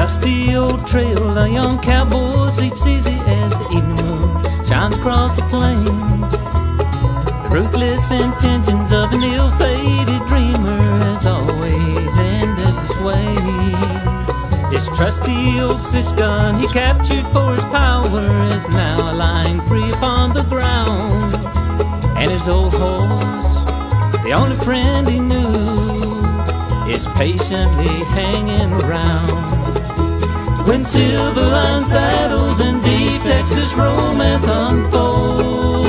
dusty old trail, a young cowboy sleeps easy as the evening moon shines across the plain. The ruthless intentions of an ill-fated dreamer has always ended this way. This trusty old six-gun he captured for his power is now lying free upon the ground. And his old horse, the only friend he knew, is patiently hanging around. When silver line saddles and deep Texas romance unfolds,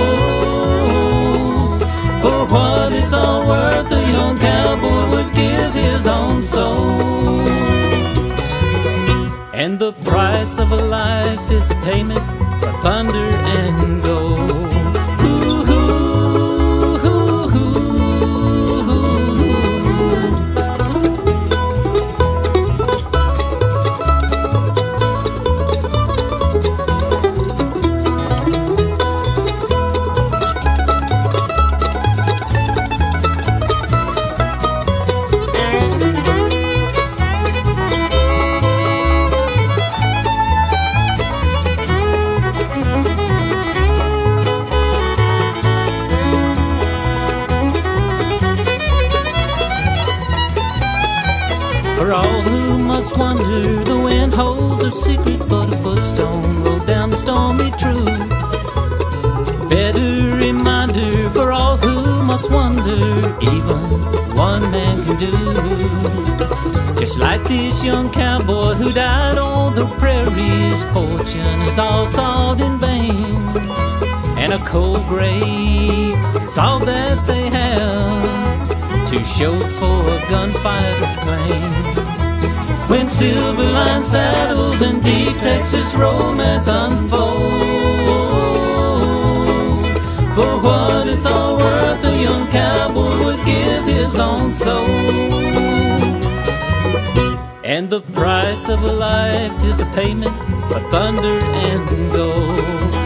for what it's all worth, a young cowboy would give his own soul. And the price of a life is the payment for thunder and gold. For all who must wonder, the wind holds a secret, but a footstone rolled down the stormy true. Better reminder for all who must wonder, even one man can do. Just like this young cowboy who died on the prairie, his fortune is all sought in vain, and a cold grave is all that they have to show for a gunfighter's claim. When silver line saddles and deep Texas romance unfolds, for what it's all worth, a young cowboy would give his own soul. And the price of a life is the payment for thunder and gold.